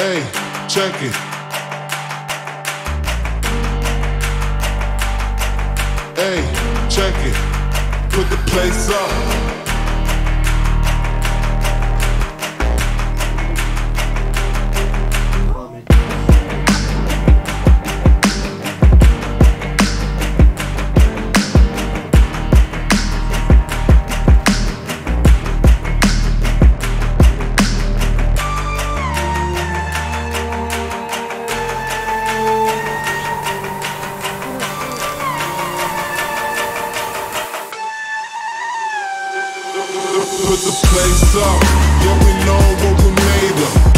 Hey, check it. Hey, check it. Put the place up. Put the place up, yeah, we know what we made of.